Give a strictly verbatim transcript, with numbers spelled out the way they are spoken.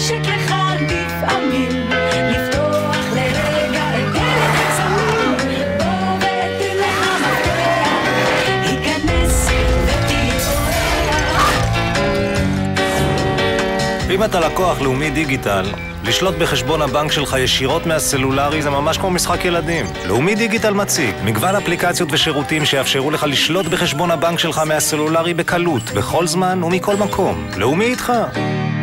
חושק לך לפעמים לפתוח לרגע את דלת הקסמים. בוא ותן לך מפתח, היכנס ותהיה אורח. אם אתה לקוח לאומי דיגיטל, לשלוט בחשבון הבנק שלך ישירות מהסלולרי זה ממש כמו משחק ילדים. לאומי דיגיטל מציג מגוון אפליקציות ושירותים שיאפשרו לך לשלוט בחשבון הבנק שלך מהסלולרי בקלות, בכל זמן ומכל מקום. לאומי איתך.